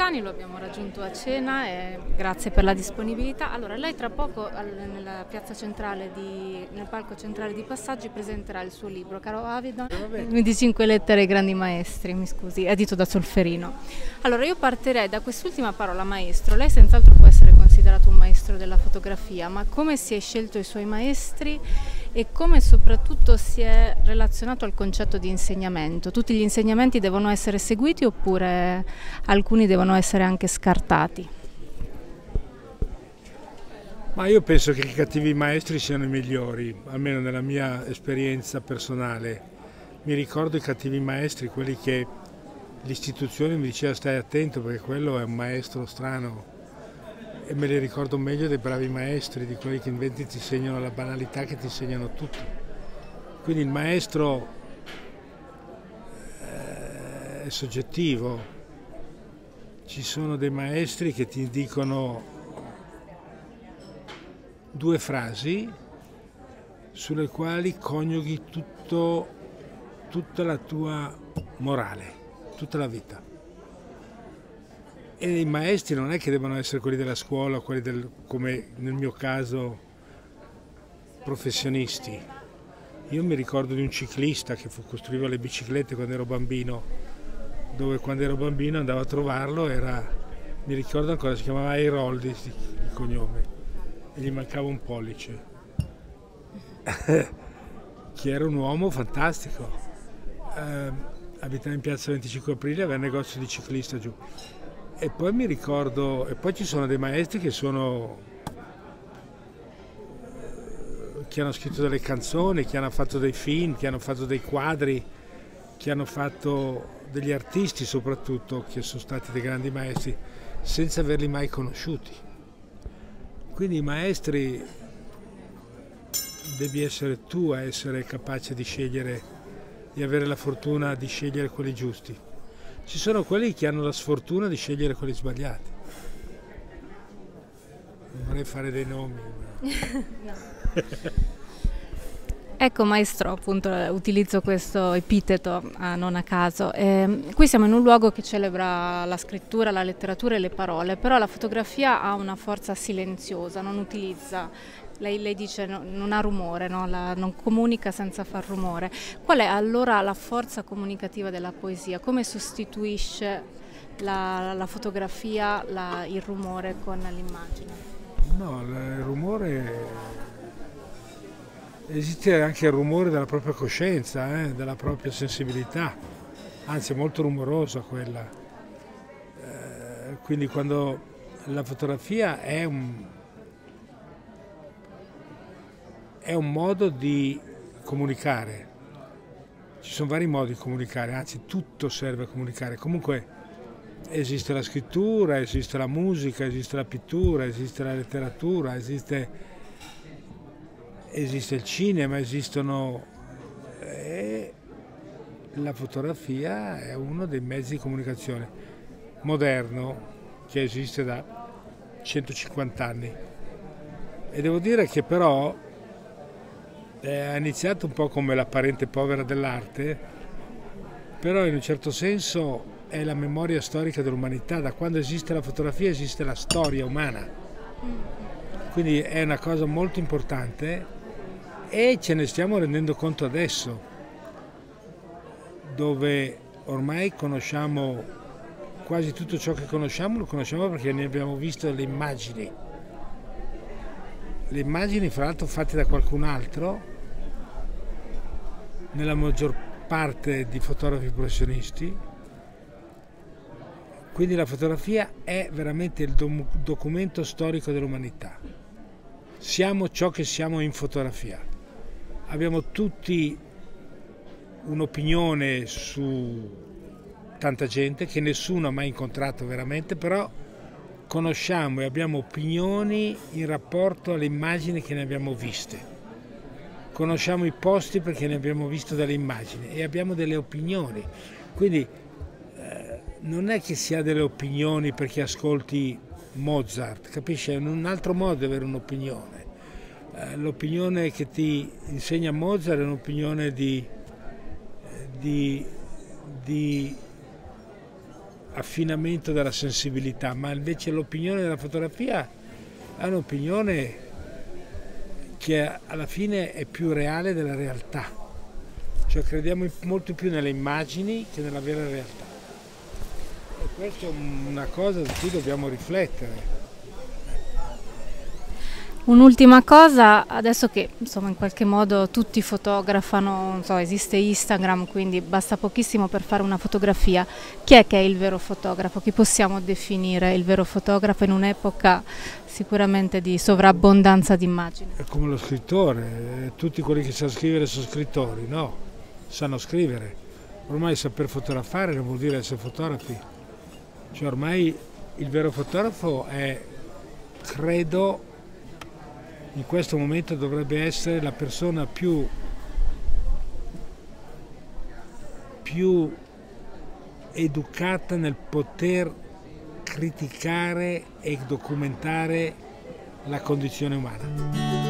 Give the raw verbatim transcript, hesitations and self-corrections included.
Cani, lo abbiamo raggiunto a cena e grazie per la disponibilità. Allora, lei tra poco al, nella piazza centrale di, nel palco centrale di Passaggi presenterà il suo libro, caro Avido, venticinque lettere ai grandi maestri, mi scusi, edito da Solferino. Allora, io partirei da quest'ultima parola, maestro. Lei senz'altro può essere considerato un maestro della fotografia, ma come si è scelto i suoi maestri e come soprattutto si è relazionato al concetto di insegnamento? Tutti gli insegnamenti devono essere seguiti oppure alcuni devono essere anche scartati? Ma io penso che i cattivi maestri siano i migliori, almeno nella mia esperienza personale. Mi ricordo i cattivi maestri, quelli che l'istituzione mi diceva stai attento perché quello è un maestro strano, e me li ricordo meglio dei bravi maestri, di quelli che invece ti insegnano la banalità, che ti insegnano tutto. Quindi il maestro eh, è soggettivo. Ci sono dei maestri che ti dicono due frasi sulle quali coniughi tutto, tutta la tua morale, tutta la vita. E i maestri non è che devono essere quelli della scuola, quelli del, come nel mio caso, professionisti. Io mi ricordo di un ciclista che costruiva le biciclette quando ero bambino, dove quando ero bambino andavo a trovarlo, era, mi ricordo ancora, si chiamava Airoldi il cognome, e gli mancava un pollice, che era un uomo fantastico. Eh, abitava in piazza venticinque aprile, aveva un negozio di ciclista giù. E poi mi ricordo, e poi ci sono dei maestri che sono, che hanno scritto delle canzoni, che hanno fatto dei film, che hanno fatto dei quadri, che hanno fatto degli artisti soprattutto, che sono stati dei grandi maestri, senza averli mai conosciuti. Quindi i maestri devi essere tu a essere capace di scegliere, di avere la fortuna di scegliere quelli giusti. Ci sono quelli che hanno la sfortuna di scegliere quelli sbagliati. Non vorrei fare dei nomi. Ma... Ecco maestro, appunto utilizzo questo epiteto eh, non a caso. Eh, qui siamo in un luogo che celebra la scrittura, la letteratura e le parole, però la fotografia ha una forza silenziosa, non utilizza, lei, lei dice no, non ha rumore, no? La, non comunica senza far rumore. Qual è allora la forza comunicativa della poesia? Come sostituisce la, la fotografia la, il rumore con l'immagine? No, il rumore... Esiste anche il rumore della propria coscienza, eh, della propria sensibilità, anzi è molto rumorosa quella. Eh, quindi quando la fotografia è un, è un modo di comunicare, ci sono vari modi di comunicare, anzi tutto serve a comunicare. Comunque esiste la scrittura, esiste la musica, esiste la pittura, esiste la letteratura, esiste... Esiste il cinema, esistono... E la fotografia è uno dei mezzi di comunicazione moderno che esiste da centocinquanta anni. E devo dire che però è iniziato un po' come la parente povera dell'arte, però in un certo senso è la memoria storica dell'umanità. Da quando esiste la fotografia esiste la storia umana. Quindi è una cosa molto importante. E ce ne stiamo rendendo conto adesso, dove ormai conosciamo quasi tutto ciò che conosciamo, lo conosciamo perché ne abbiamo visto le immagini. Le immagini, fra l'altro, fatte da qualcun altro, nella maggior parte di fotografi professionisti. Quindi la fotografia è veramente il documento storico dell'umanità. Siamo ciò che siamo in fotografia. Abbiamo tutti un'opinione su tanta gente che nessuno ha mai incontrato veramente, però conosciamo e abbiamo opinioni in rapporto alle immagini che ne abbiamo viste. Conosciamo i posti perché ne abbiamo visto delle immagini e abbiamo delle opinioni. Quindi eh, non è che si ha delle opinioni perché ascolti Mozart, capisci? È un altro modo di avere un'opinione. L'opinione che ti insegna Mozart è un'opinione di, di, di affinamento della sensibilità, ma invece l'opinione della fotografia è un'opinione che alla fine è più reale della realtà, cioè crediamo molto più nelle immagini che nella vera realtà, e questa è una cosa su cui dobbiamo riflettere. Un'ultima cosa, adesso che insomma in qualche modo tutti fotografano, non so, esiste Instagram, quindi basta pochissimo per fare una fotografia. Chi è che è il vero fotografo? Chi possiamo definire il vero fotografo in un'epoca sicuramente di sovrabbondanza di immagini? È come lo scrittore, tutti quelli che sanno scrivere sono scrittori, no? Sanno scrivere. Ormai saper fotografare non vuol dire essere fotografi. Cioè ormai il vero fotografo è, credo, in questo momento dovrebbe essere la persona più, più educata nel poter criticare e documentare la condizione umana.